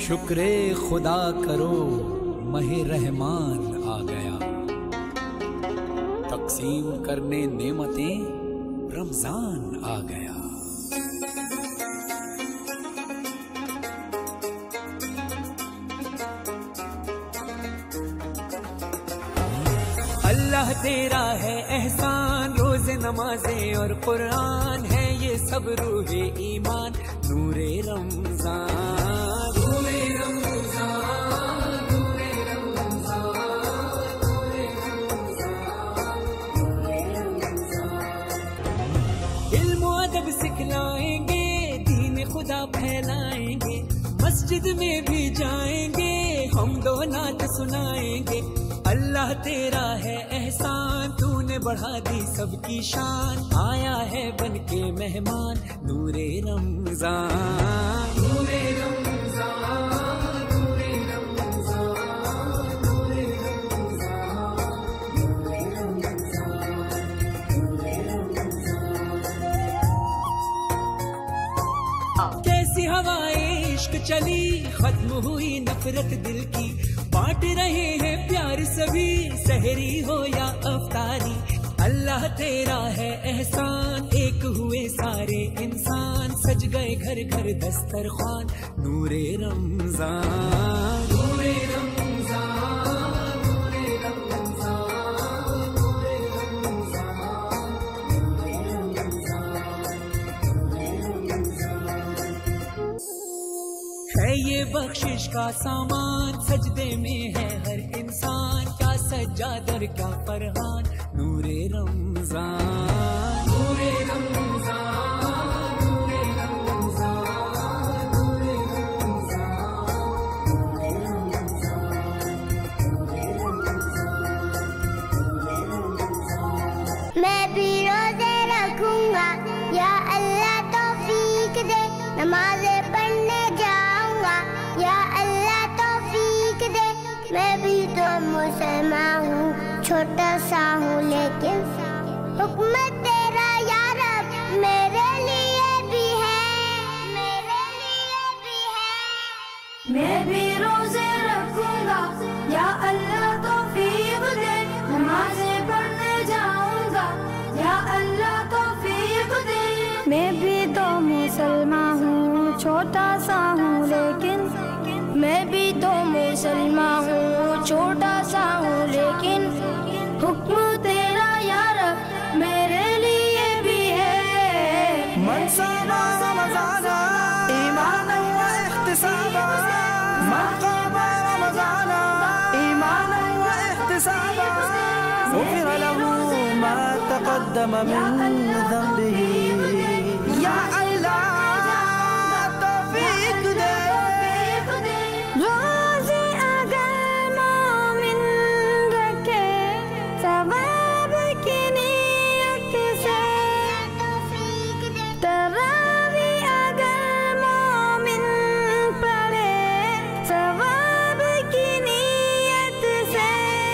शुक्रे खुदा करो महे रहमान आ गया, तकसीम करने नेमतें रमजान आ गया। अल्लाह तेरा है एहसान, रोज़े नमाज़ें और कुरान है ये सब रूहे ईमान, नूरे रमजान नूरे रमजान नूरे रमजान नूरे रमजान नूरे रमजान। इल्म अदब सिखलाएंगे, दीन खुदा फैलाएंगे, मस्जिद में भी जाएंगे, हम दो नात सुनाएंगे। अल्लाह तेरा है एहसान, तूने बढ़ा दी सबकी शान, आया है बनके मेहमान, नूरे रमजान नूरे रमजान नूरे रमजान नूरे रमजान नूरे रमजान नूरे रमजान। कैसी हवाए इश्क चली, खत्म हुई नफरत दिल की, बांट रहे हैं प्यार सभी, सहरी हो या अफ्तारी। अल्लाह तेरा है एहसान, एक हुए सारे इंसान, सज गए घर घर दस्तरखान, नूरे रमजान नूरे रमजान नूरे रमजान नूरे रमजान नूरे रमजान। है ये बख्शिश का सामान, सजदे में है हर इंसान, क्या सज्जादर क्या फरहान, नूरे रमजान नूरे रमजान नूरे रमजान नूरे रमजान नूरे रमजान। मैं भी रोजे रखूंगा, या अल्लाह तौफीक दे, नमाज़ें पढ़ने जाऊंगा, या अल्लाह तौफीक दे। मैं भी तो मुसलमान हूँ, छोटा सा हूँ लेकिन हुक्म तेरा या रब मेरे लिए भी है, मेरे लिए भी है। मैं भी रोजे रखूंगा, या अल्लाह तौफीक दे, नमाज़ें पढ़ने जाऊंगा, या अल्लाह तौफीक दे। मैं भी तो मुसलमान हूँ, छोटा सा हूँ लेकिन, मैं भी तो मुसलमान हूँ, छोटा सा हूँ लेकिन, हुक्म तेरा या रब मेरे लिए भी है। मन समा रमज़ाना ईमाना व इहतिसाबा, मन क़ामा रमज़ाना ईमाना व इहतिसाबा, गुफ़िर लहू मा तक़द्दम मिन ज़ंबिही। या अल्लाह तौफ़ीक दे, रोज़े अगर मोमिन रखे, सवाब की नीयत से, तरावी अगर मोमिन पढ़े, सवाब की नीयत से।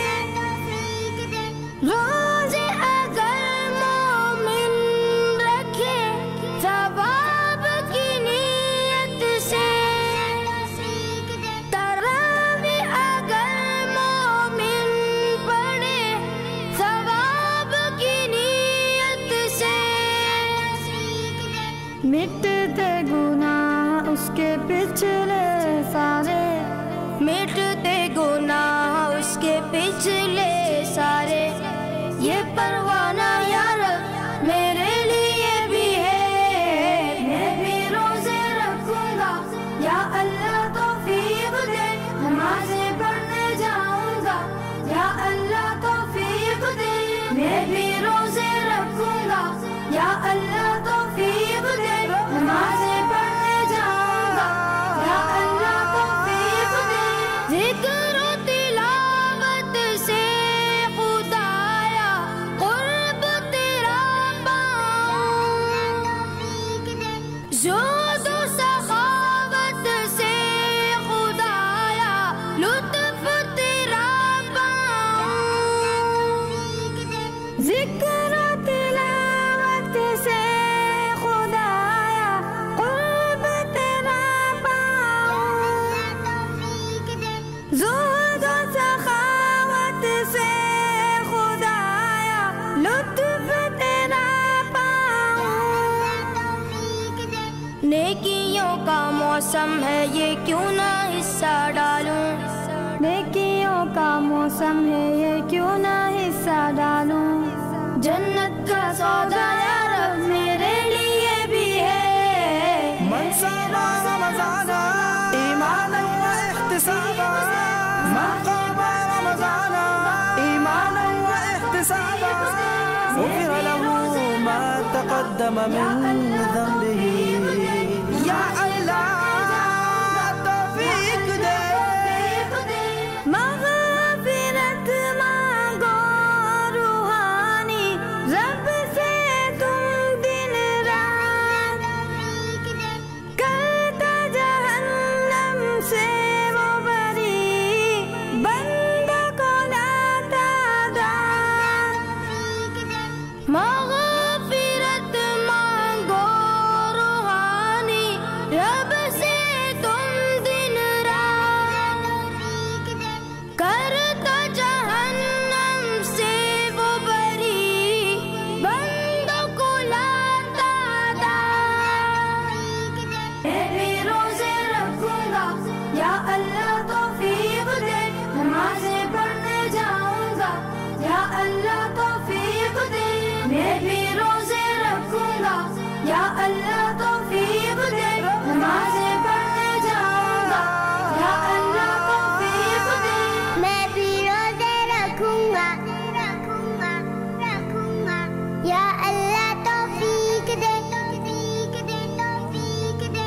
रोज़े अगर मोमिन रखे, सवाब की नीयत से, तरावी अगर मोमिन पढ़े, सवाब की नीयत से। मिटते गुनाह उसके पिछले सारे, मिटते गुनाह उसके पिछले सारे, ये परवाना या रब मेरे लिए भी है। मैं भी रोजे रखूंगा, या अल्लाह तौफीक दे, नमाज़ें पढ़ने जाऊंगा, या अल्लाह तौफीक दे। मैं भी रोजे रखूंगा, या अल्लाह तौफीक दे, नमाज़ें पढ़ने जाऊंगा, या अल्लाह तौफीक दे। नेकियों का मौसम है ये क्यों ना हिस्सा डालूं, नेकियों का मौसम है ये क्यों ना हिस्सा डालूं। जन्नत का सौदा या रब मेरे लिए भी है। मन सामा रमज़ाना ईमाना व इहतिसाबा, मन क़ामा रमज़ाना ईमाना व इहतिसाबा, غفر له ما تقدم من ذنبه। या अल्लाह तौफीक दे, मग़फ़िरत मांगो रूहानी रब से तुम दिन रात, करता जहन्नम से वो बरी बंदों को लाता दान। मग़फ़िरत मांगो रूहानी रब से तुम दिन रात, करता जहन्नम से वो बरी बंदों को लाता दान। मैं भी रोजे रखूंगा या अल्लाह तौफीक दे, नमाज़ें पढ़ने जाऊंगा या अल्लाह तौफीक दे। मैं भी रोजे रखूंगा या अल्लाह तौफीक दे, नमाज़ें पढ़ने जाऊंगा या अल्लाह तौफीक दे। मैं भी रोजे रखूंगा रखूंगा रखूंगा या अल्लाह तौफीक दे, तौफीक दे, तौफीक दे।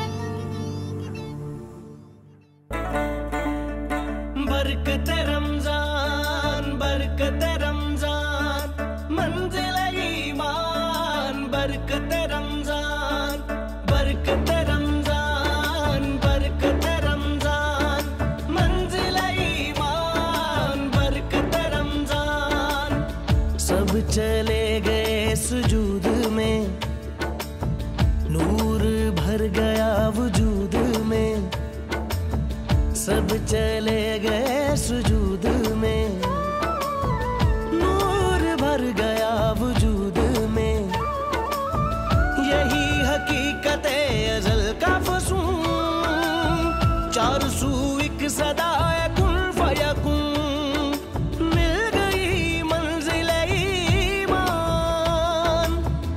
बरकत रमजान बरकत रमजान मंजिल ईमान, बरकत रमजान बरकत रमजान बरकत रमजान मंजिल ईमान, बरकत रमजान। सब चले गए सुजूद में, नूर भर गया वजूद में। सब चले गए सुजूद में, नूर भर गया वजूद में। यही हकीकत अज़ल का फसूं, चार सू एक सदा कुन फयकुन, मिल गई मंजिल ईमान।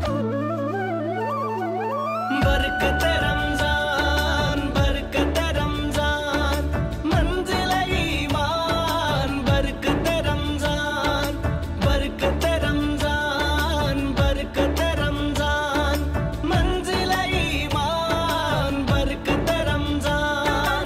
बरकत रमजान बरकत रमजान मंजिल ईमान, बरकत रमजान बरकत रमजान बरकत रमजान मंजिल ईमान, बरकत रमजान।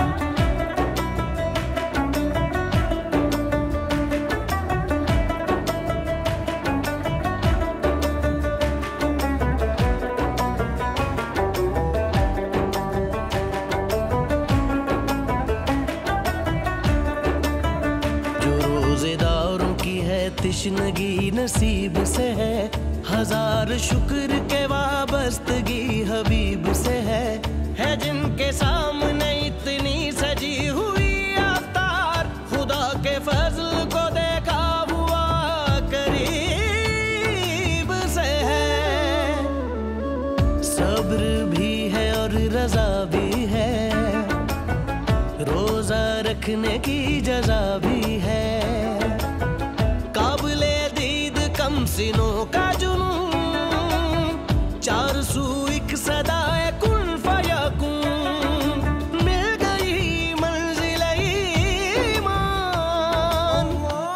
जो रोजेदारों की है तिश्नगी नसीब से है, हजार शुक्र के वाबस्तगी हबीब से है जिनके सामने इतनी सजी हुई आफ्तार, खुदा के फजल को देखा हुआ करीब से है। सब्र भी है और रजा भी है, रोजा रखने की जजा भी है। काबिले दीद कम सिनों का जुनून, चार सू एक सदा कुन फयकुन, मिल गई मंजिल ईमान।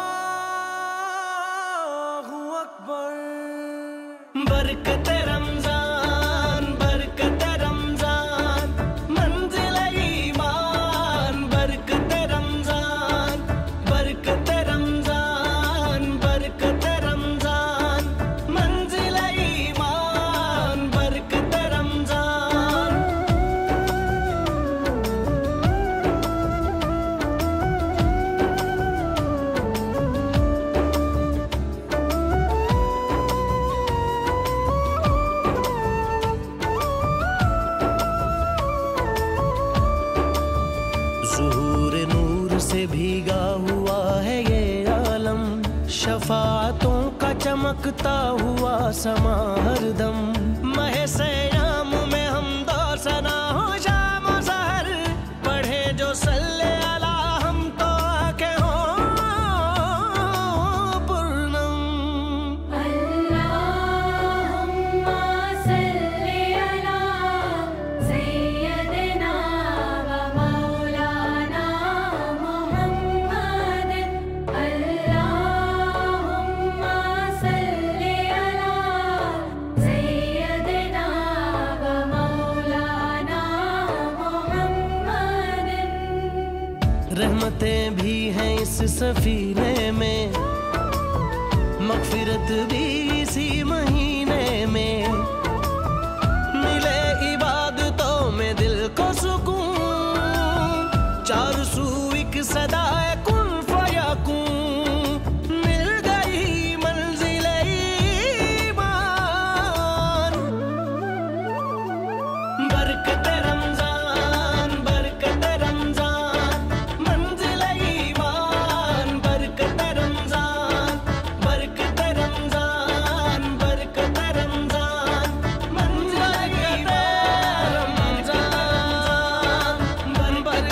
अल्लाहु अकबर। बरकत रमजान बरकत रमजान मंजिल ईमान, बरकत रमजान बरकत रमजान बरकत रमजान मंजिल ईमान, बरकत रमजान। ज़ुहूर नूर से भीगा हुआ है ये आलम, शफाअतों का चमकता हुआ समा हरदम। मह सयाम में हमदा सना हो शाम सहर, पढ़े जो सल्ले अला हम तो आके हो पूर्णम। अल्लाहुम्मा सल्ली अला सय्यदिना व मौलाना मुहम्मदिन। अल्लाहुम्मा सल्ली अला सय्यदिना व मौलाना मुहम्मदिन। रहमतें भी हैं इस सफीने में, मगफिरत भी इसी महीने में, मिले इबादतों में दिल को सुकून, चार सू एक सदा कुन फयकून, मिल गई मंजिल ईमान। बरकत रमजान, बरकत रमजान, मंजिल ईमान। बरकत रमजान, बरकत रमजान, बरकत रमजान, मंजिल ईमान। रमजान, बरकत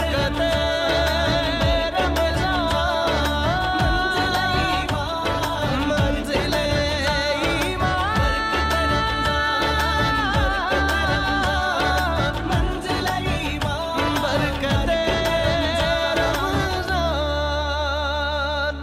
रमजान, मंजिल ईमान। मंजिल ईमान, बरकत रमजान।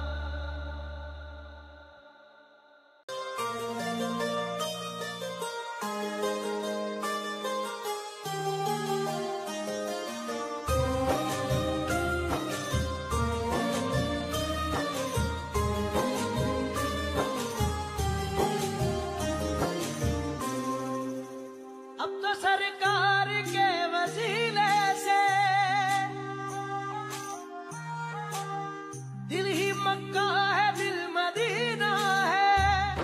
अब तो सरकार के वसीले से दिल ही मक्का है, दिल मदीना है।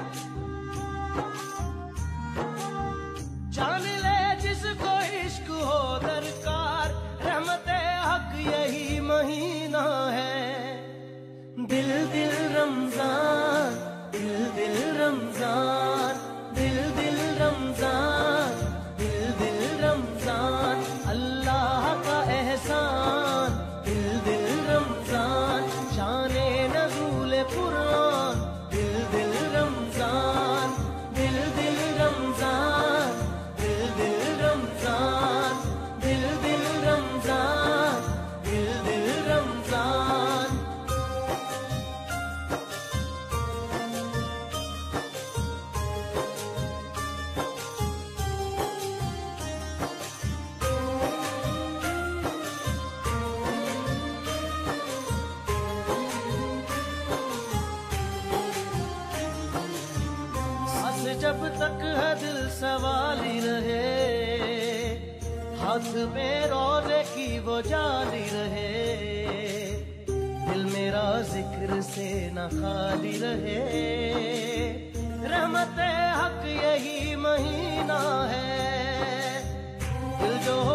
जान ले जिसको इश्क हो दरकार, रहमते हक यही महीना है। दिल दिल रमजान, दिल दिल रमजान, दिल दिल रमजान, दिल दिल रमजान, अल्लाह का एहसान। दिल दिल रमजान, शाने नज़ूल कुरान। दिल दिल रमजान, दिल दिल रमजान, दिल दिल रमजान, दिल दिल रमजान, दिल दिल रमजान। सांस जब तक है दिल सवाली रहे, हाथ में रोजे की वो जाली रहे, दिल मेरा जिक्र से न खाली रहे। रहमते हक यही महीना है, दिल जो